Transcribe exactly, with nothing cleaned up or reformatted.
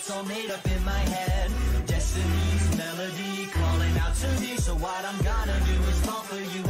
It's all made up in my head. Destiny's melody calling out to me. So what I'm gonna do is fall for you